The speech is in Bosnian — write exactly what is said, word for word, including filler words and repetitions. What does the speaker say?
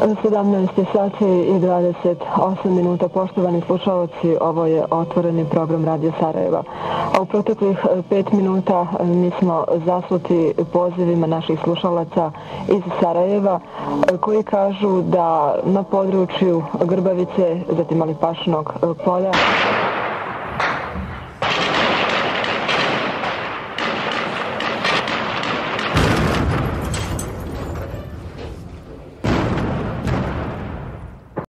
sedamnaest sati i dvadeset osam minuta. Poštovani slušalci, ovo je otvoreni program Radio Sarajeva. A u proteklih pet minuta mi smo zasuti pozivima naših slušalaca iz Sarajeva koji kažu da na području Grbavice, zatim Alipašinog polja,